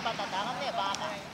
バタって上がんねえバーカ。